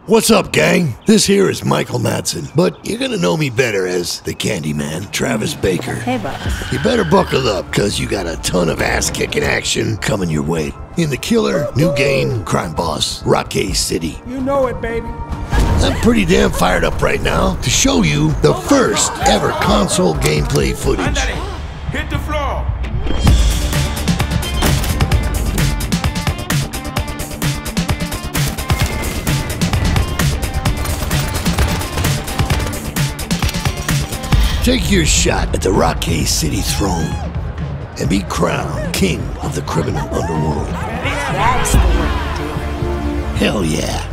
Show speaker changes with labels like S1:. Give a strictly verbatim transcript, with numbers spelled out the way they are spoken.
S1: What's up, gang? This here is Michael Madsen, but you're gonna know me better as the Candyman, Travis Baker.
S2: Hey, boss.
S1: You better buckle up, cause you got a ton of ass-kicking action coming your way. In the killer, new game, crime boss, Rockay City.
S3: You know it, baby.
S1: I'm pretty damn fired up right now to show you the first ever console gameplay footage.
S3: Hit the floor.
S1: Take your shot at the Rockay City throne and be crowned king of the criminal underworld.
S2: That's the way to do it.
S1: Hell yeah.